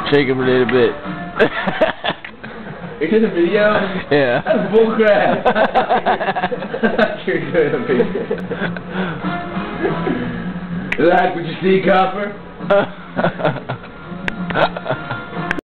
Shake him a little bit. Is this a video? Yeah. That's bullcrap. You're doing a video. Is that what you see, Copper?